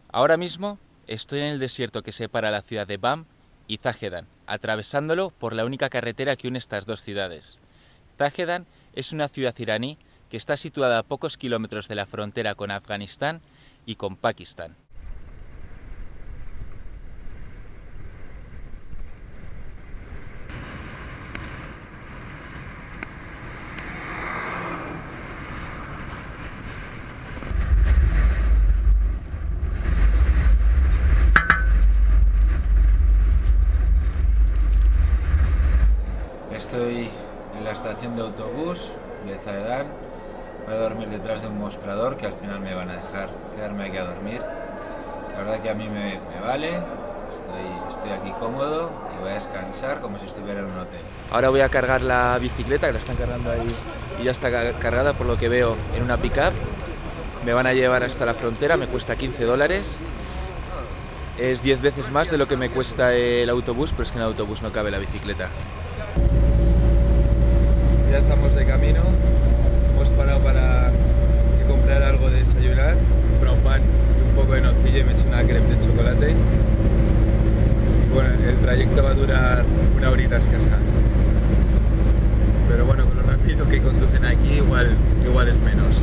Ahora mismo estoy en el desierto que separa la ciudad de Van y Zahedan, atravesándolo por la única carretera que une estas dos ciudades. Zahedan es una ciudad iraní que está situada a pocos kilómetros de la frontera con Afganistán y con Pakistán. Estoy en la estación de autobús de Zahedan. Voy a dormir detrás de un mostrador que al final me van a dejar quedarme aquí a dormir. La verdad que a mí me vale, estoy aquí cómodo y voy a descansar como si estuviera en un hotel. Ahora voy a cargar la bicicleta, que la están cargando ahí y ya está cargada por lo que veo en una pick-up. Me van a llevar hasta la frontera, me cuesta $15. Es 10 veces más de lo que me cuesta el autobús, pero es que en el autobús no cabe la bicicleta. Ya estamos de camino, hemos parado para comprar algo de desayunar, he comprado un pan y un poco de nocilla y me he hecho una crema de chocolate. Y bueno, el trayecto va a durar una horita escasa, pero bueno, con lo rápido que conducen aquí igual es menos.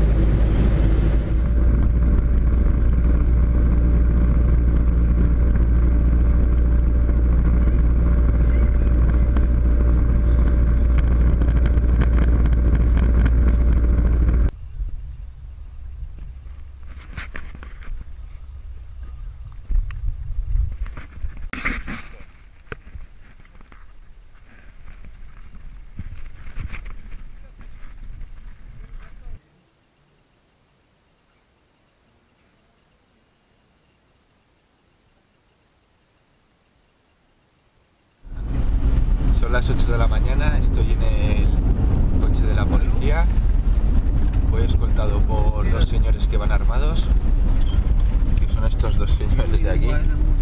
Son las 8 de la mañana, estoy en el coche de la policía, voy escoltado por dos señores que van armados, que son estos dos señores de aquí,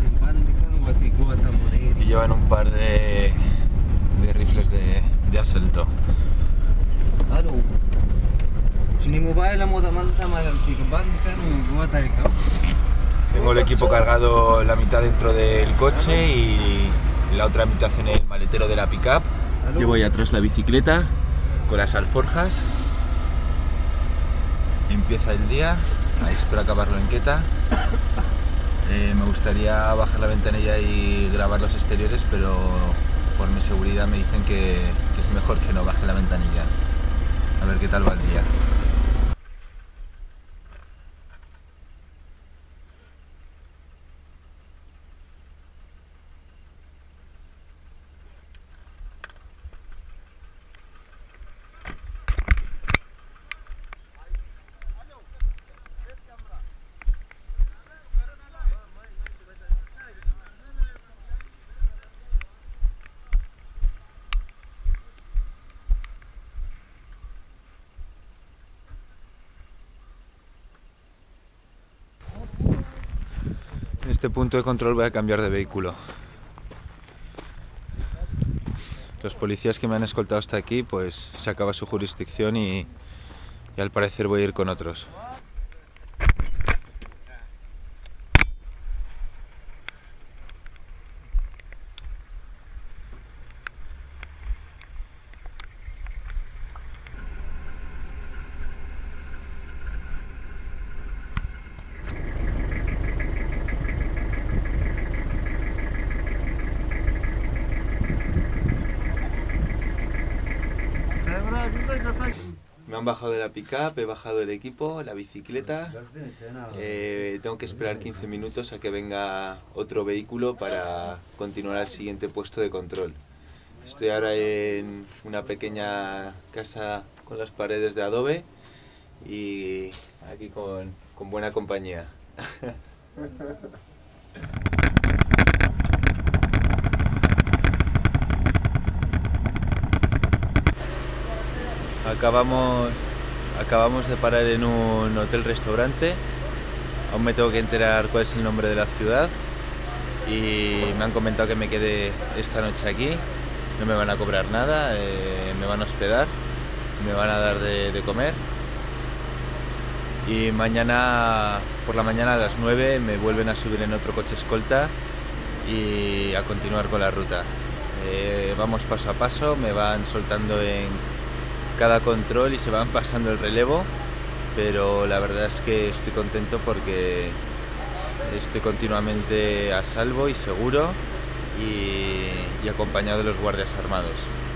y llevan un par de rifles de asalto. Tengo el equipo cargado la mitad dentro del coche y la otra mitad en el maletero de la pick-up. Yo voy atrás la bicicleta con las alforjas. Empieza el día, ahí espero acabarlo en Quetta. Me gustaría bajar la ventanilla y grabar los exteriores, pero por mi seguridad me dicen que es mejor que no baje la ventanilla. A ver qué tal va el día. En este punto de control voy a cambiar de vehículo. Los policías que me han escoltado hasta aquí, pues se acaba su jurisdicción y al parecer voy a ir con otros. Me han bajado de la pick-up, he bajado el equipo, la bicicleta. Tengo que esperar 15 minutos a que venga otro vehículo para continuar al siguiente puesto de control. Estoy ahora en una pequeña casa con las paredes de adobe y aquí con buena compañía. Acabamos de parar en un hotel-restaurante. Aún me tengo que enterar cuál es el nombre de la ciudad y me han comentado que me quede esta noche aquí. No me van a cobrar nada, me van a hospedar, me van a dar de comer y mañana por la mañana a las 9 me vuelven a subir en otro coche escolta y a continuar con la ruta. Vamos paso a paso, me van soltando en cada control y se van pasando el relevo, pero la verdad es que estoy contento porque estoy continuamente a salvo y seguro y acompañado de los guardias armados.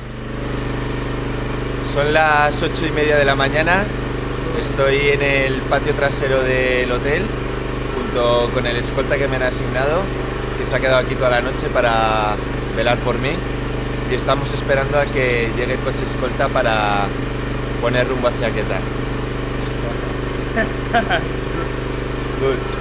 Son las 8:30 de la mañana, estoy en el patio trasero del hotel junto con el escolta que me han asignado, que se ha quedado aquí toda la noche para velar por mí, y estamos esperando a que llegue el coche escolta para poner rumbo hacia Quetta. Good.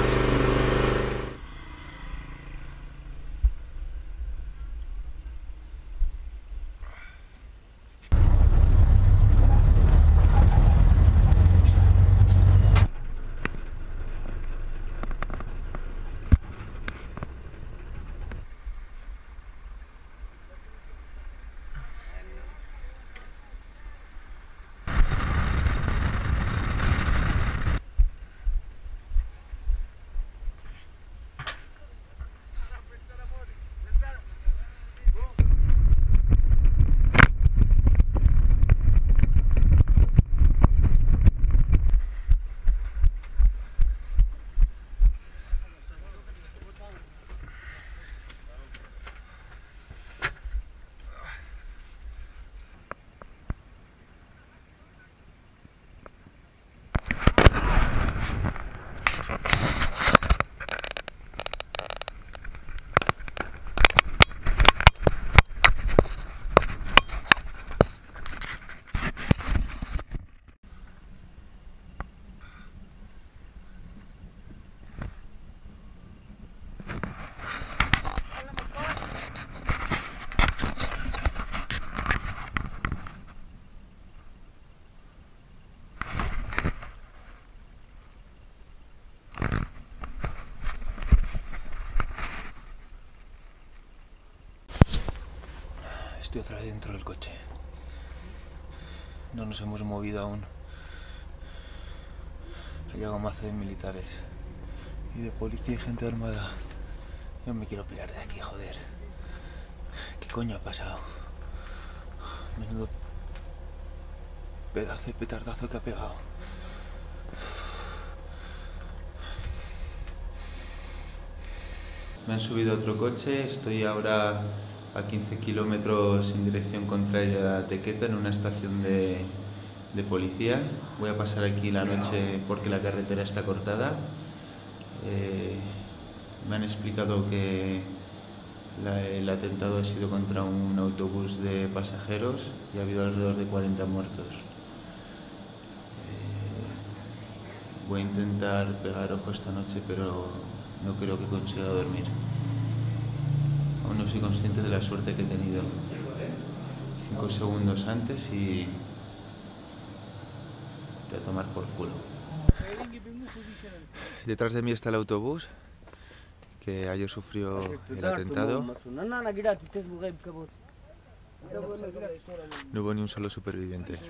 Estoy otra vez dentro del coche. No nos hemos movido aún. Ha llegado mazo de militares y de policía y gente armada. Yo me quiero pirar de aquí, joder. ¿Qué coño ha pasado? Menudo pedazo de petardazo que ha pegado. Me han subido a otro coche, estoy ahora a 15 kilómetros en dirección contraria de Quetta, en una estación de policía. Voy a pasar aquí la noche porque la carretera está cortada. Me han explicado que el atentado ha sido contra un autobús de pasajeros y ha habido alrededor de 40 muertos. Voy a intentar pegar ojo esta noche, pero no creo que consiga dormir. Aún no soy consciente de la suerte que he tenido. 5 segundos antes y te voy a tomar por culo. Detrás de mí está el autobús que ayer sufrió el atentado. No hubo ni un solo superviviente.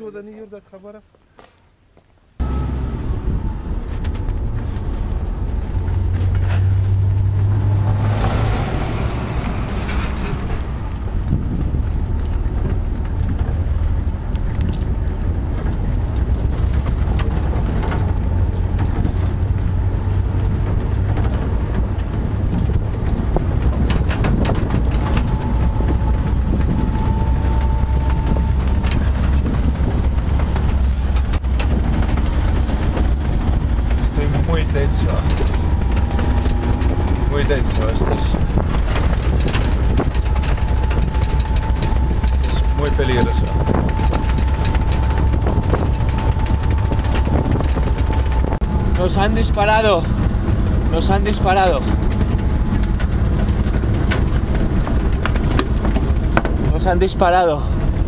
Muy tenso esto es muy peligroso. Nos han disparado, nos han disparado. Nos han disparado.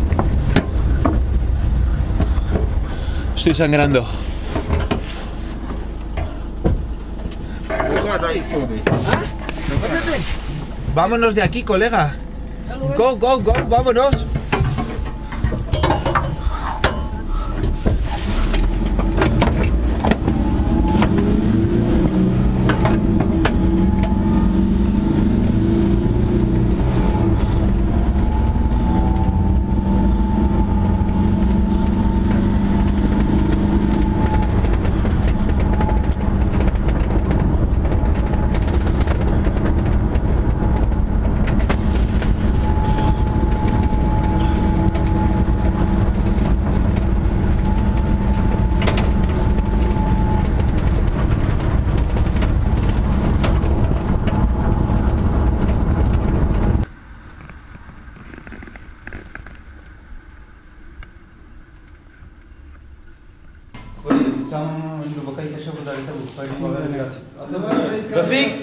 Estoy sangrando. Vámonos de aquí, colega. Go, go, go, vámonos. Tam عنده بقايا شغل ذلك رفيق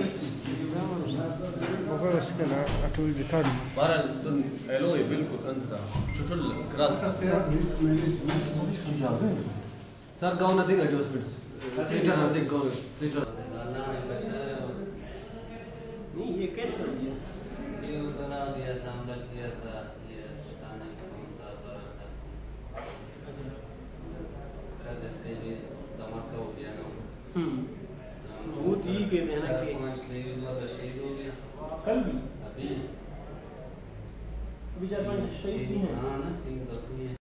بقى بس كده أتوي بكارم بارا الوي بالكل انت شوف الكراس सर गाँव नदी का जो speeds litre नदी गाँव लीटर नहीं ये कैसे हो गया ये उधर आ गया था हमने किया था ये पता नहीं कौन था कल इसके लिए धमाका हो गया ना वो तो ये कहते हैं ना कि 4-5 लेडीज वाला शहीद हो गया कल भी अभी अभी 4-5 शहीद भी हैं हाँ ना 3 जख्मी हैं